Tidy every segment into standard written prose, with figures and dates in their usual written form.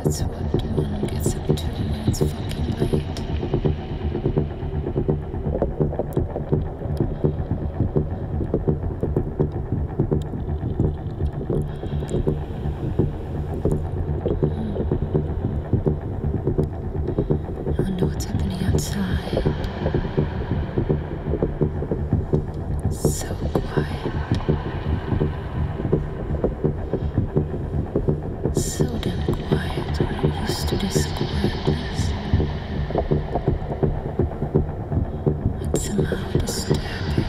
That's what one gets up to when it's fucking late. I wonder what's happening outside. So quiet. So damn quiet. I'm not used to this quietness. It's somehow disturbing.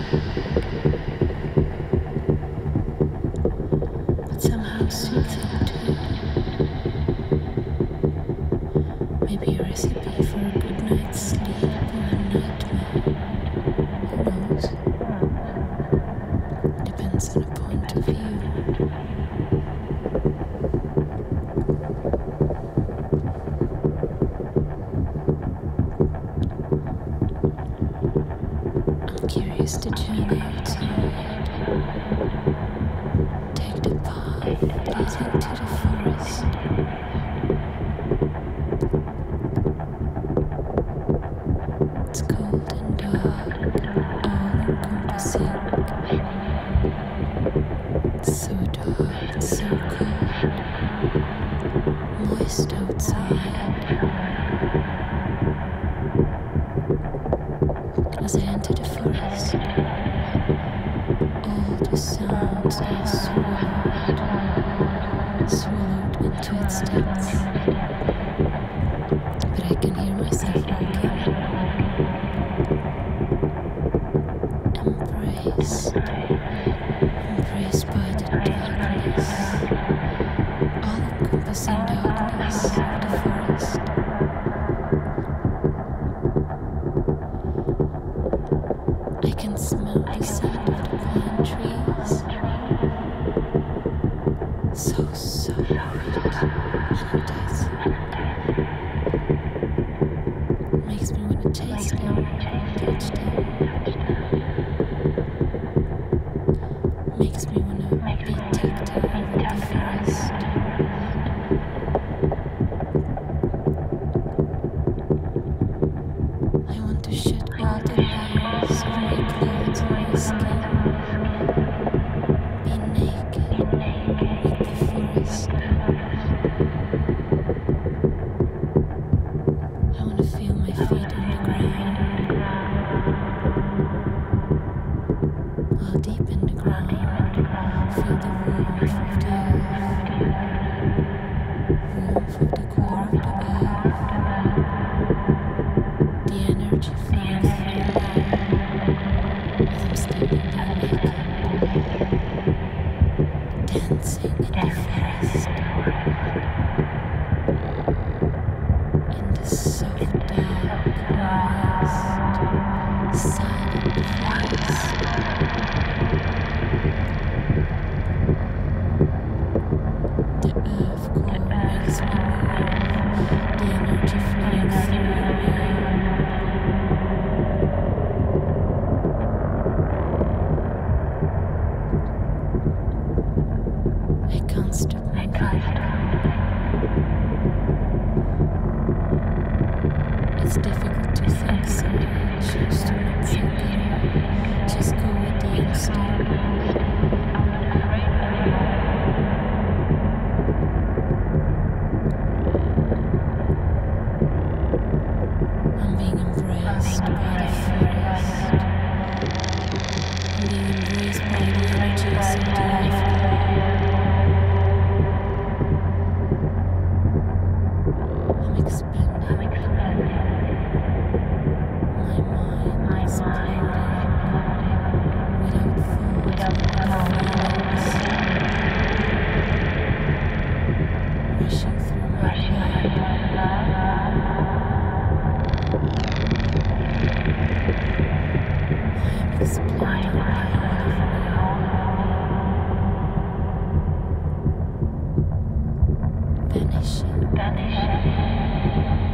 But somehow soothing too. Maybe a recipe for a good night's sleep or a nightmare. Who knows? Depends on the point of view. I'm curious to journey outside. Take the path leading to the forest. It's cold and dark, all-encompassing. So dark, so cold, moist outside. As I enter the forest, all the sounds are swallowed into its depths. But I can hear myself walking, embraced by the darkness, all-encompassing darkness of the forest. I can smell the scent of the pine trees, so soft and enticing. Makes me want to taste them, touch them. Makes me want to be tactile with the forest. I want to shed all the layers of my clothes and my skin. Be naked with the forest. I want to feel my feet on the ground. While deep in the ground, feel the warmth of the earth, warmth of the core of the earth, the energy flowing through me as I'm standing there naked, dancing in the forest, in the soft, dark, moist, silent forest. The earth core makes me move, the energy flowing through me. I can't stop moving. It's difficult to think, so I choose to not think at all. Just go with the instinct. I'm being embraced by the forest. I'm being embraced by the energies of the earth. I'm expanding. My mind exploding without thought or feelings. Rushing through my mind. I am exploding the whole of me. Vanishing.